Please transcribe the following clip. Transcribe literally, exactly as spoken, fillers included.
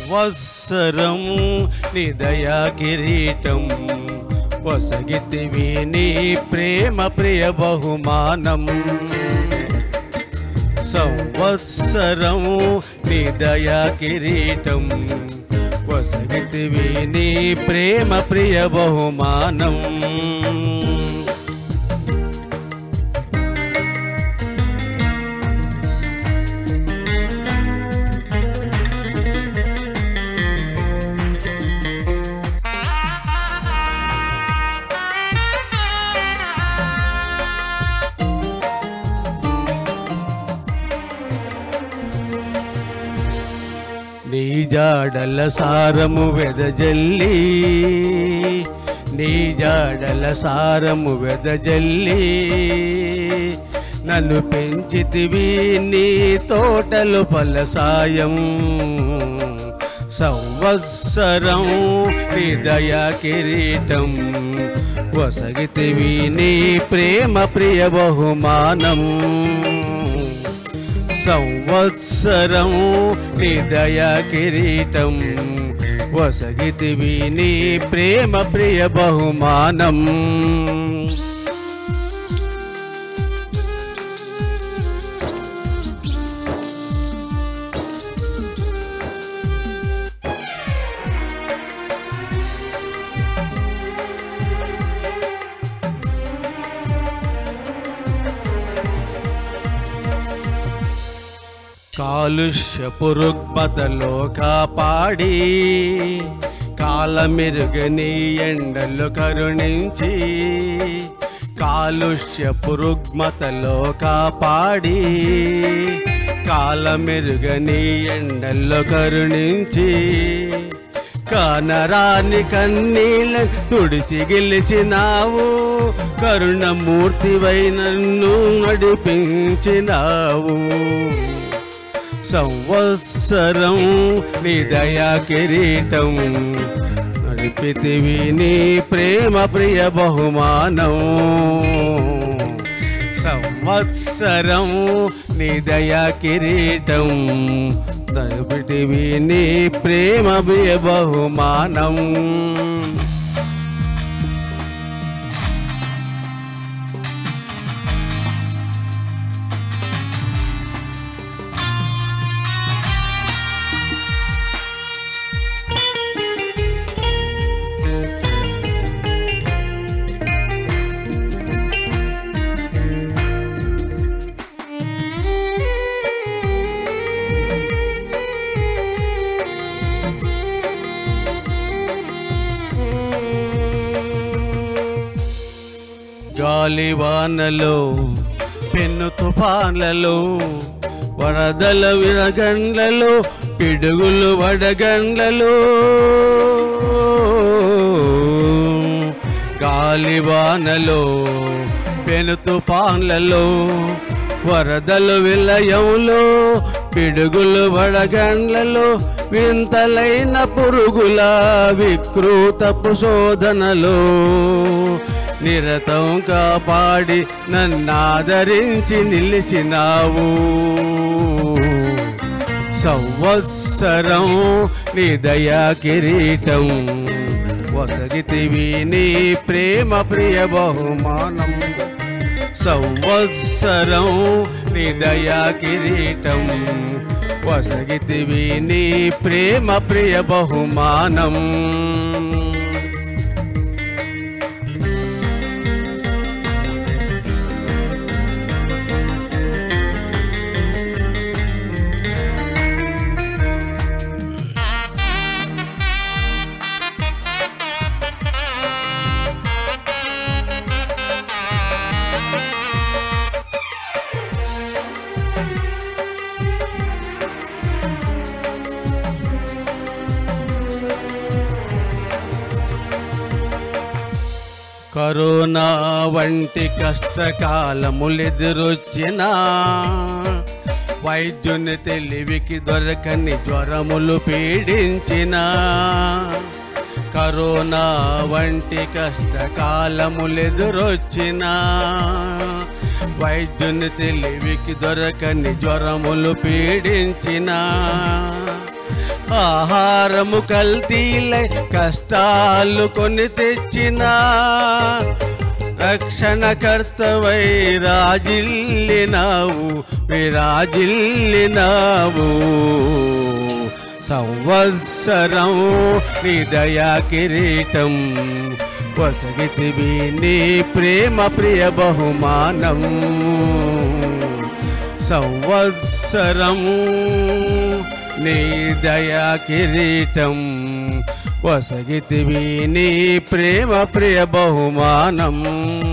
సంవత్సరం నీ దయా కిరీటం పొసగితివి నీ ప్రేమ ప్రియ బహుమానం సంవత్సరం నీ దయా కిరీటం పొసగితివి నీ ప్రేమ ప్రియ బహుమానం నీ జాడల సారము వెదజల్లి నీ జాడల సారము వెదజల్లి నన్ను పెంచితివి నీ తోటలు ఫలసాయం సంవత్సరం నీ దయా కిరీటం వసగితివి నీ ప్రేమ ప్రియ బహుమానం సంవత్సరం నీ దయా కిరీటం వసగితివి నీ ప్రేమ ప్రియ బహుమానం కాలుష్యపు రుగ్మతలో కాపాడి కాలమెరుగని ఎండలు కరుణించి కాలుష్యపు రుగ్మతలో కాపాడి కాలమెరుగని ఎండలు కరుణించి కానరాని కన్నీళ్ళను తుడిచి గెలిచినావు కరుణమూర్తివై నన్ను నడిపించినావు సంవత్సరం నీ దయా కిరీటం నడిపితివి నీ ప్రేమ ప్రియ బహుమానం సంవత్సరం నీ దయా కిరీటం నడిపితివి నీ ప్రేమ ప్రియ బహుమానం గాలివానలో పెను తుఫాన్లలో వరదల విరగండ్లలో పిడుగులు వడగండ్లలో గాలివానలో పెను తుఫాన్లలో వరదలు విలయంలో పిడుగులు వడగండ్లలో వింతలైన పురుగుల వికృతపు శోధనలో నిరతం కాపాడి నన్నాదరించి నిలిచినావు సంవత్సరం నీ దయా కిరీటం వసగితివి నీ ప్రేమ ప్రియ బహుమానం సంవత్సరం నీ దయా కిరీటం వసగితివి నీ ప్రేమ ప్రియ బహుమానం కరోనా వంటి కష్టకాలములెదురొచ్చినా వైద్యుని తెలివికి దొరకని జ్వరములు పీడించిన కరోనా వంటి కష్టకాలములెదురొచ్చినా వైద్యుని తెలివికి దొరకని జ్వరములు పీడించిన ఆహారము కల్తీలై కష్టాలు కొని తెచ్చిన రక్షణకర్తవై రాజిల్లినావు విరాజిల్లినావు సంవత్సరం నీ దయా కిరీటం వసగితివి నీ ప్రేమ ప్రియ బహుమానం సంవత్సరము నీ దయా కిరీటం వసగితివి నీ ప్రేమ ప్రియ బహుమానం